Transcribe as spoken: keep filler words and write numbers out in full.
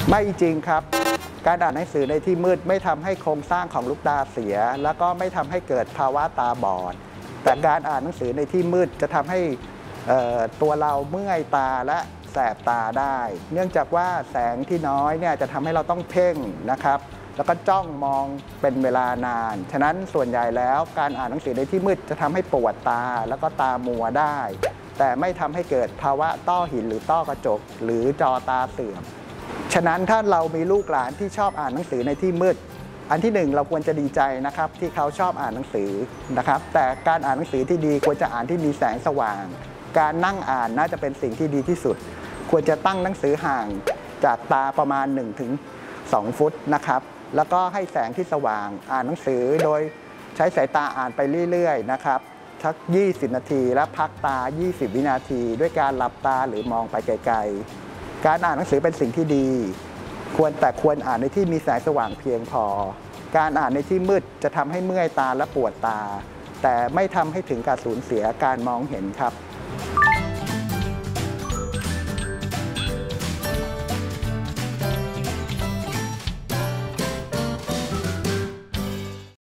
ไม่จริงครับการอ่านหนังสือในที่มืดไม่ทำให้โครงสร้างของลูกตาเสียแล้วก็ไม่ทำให้เกิดภาวะตาบอดแต่การอ่านหนังสือในที่มืดจะทำให้ตัวเราเมื่อยตาและแสบตาได้เนื่องจากว่าแสงที่น้อยเนี่ยจะทำให้เราต้องเพ่งนะครับแล้วก็จ้องมองเป็นเวลานานฉะนั้นส่วนใหญ่แล้วการอ่านหนังสือในที่มืดจะทำให้ปวดตาแล้วก็ตามัวได้แต่ไม่ทำให้เกิดภาวะต้อหินหรือต้อกระจกหรือจอตาเสื่อมฉะนั้นถ้าเรามีลูกหลานที่ชอบอ่านหนังสือในที่มืดอันที่หนึ่งเราควรจะดีใจนะครับที่เขาชอบอ่านหนังสือนะครับแต่การอ่านหนังสือที่ดีควรจะอ่านที่มีแสงสว่างการนั่งอ่านน่าจะเป็นสิ่งที่ดีที่สุดควรจะตั้งหนังสือห่างจากตาประมาณ หนึ่งถึงสอง ฟุตนะครับแล้วก็ให้แสงที่สว่างอ่านหนังสือโดยใช้สายตาอ่านไปเรื่อยๆนะครับสักยี่สิบนาทีและพักตายี่สิบวินาทีด้วยการหลับตาหรือมองไปไกลๆการอ่านหนังสือเป็นสิ่งที่ดีควรแต่ควรอ่านในที่มีแสงสว่างเพียงพอการอ่านในที่มืดจะทำให้เมื่อยตาและปวดตาแต่ไม่ทำให้ถึงกับสูญเสียการมองเห็นครับ